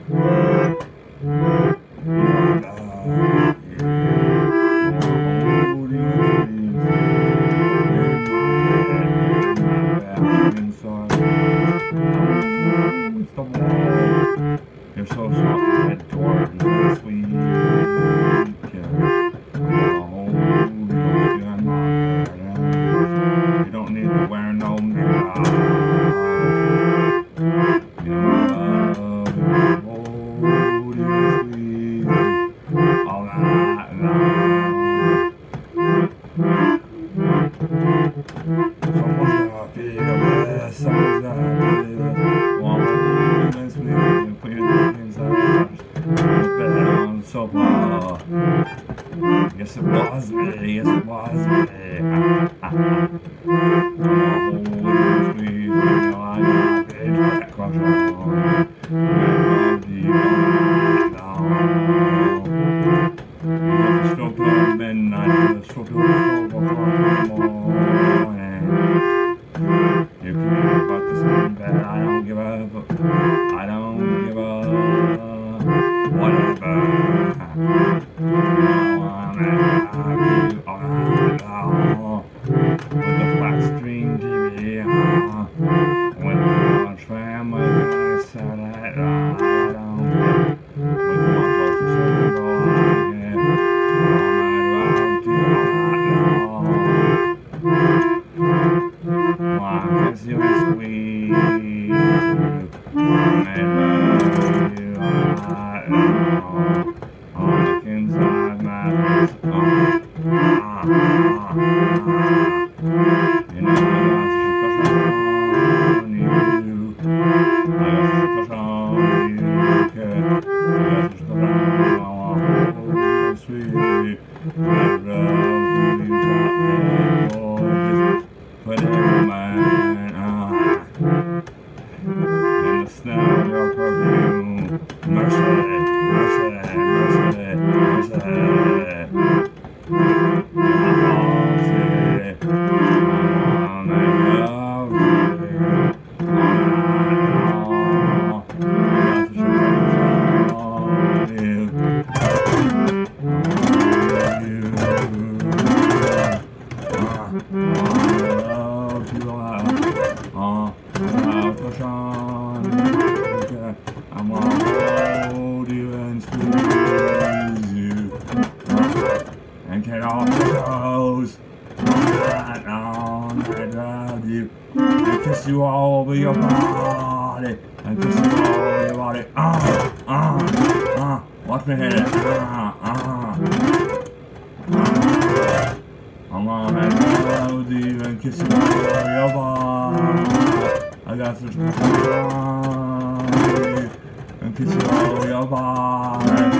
You're so soft, towards this week. You don't need to wear no makeup. You love this week. All that long. Someone's gonna feel this. Someone's gonna feel this. This week. Put your inside. Bed on the sofa. Yes, it was me. Yes, it was me. Kiss you all over your body, and kiss you all over your body. Watch me hit it. I'm gonna love you and kiss you all over your body. I got such control and kiss you all over your body.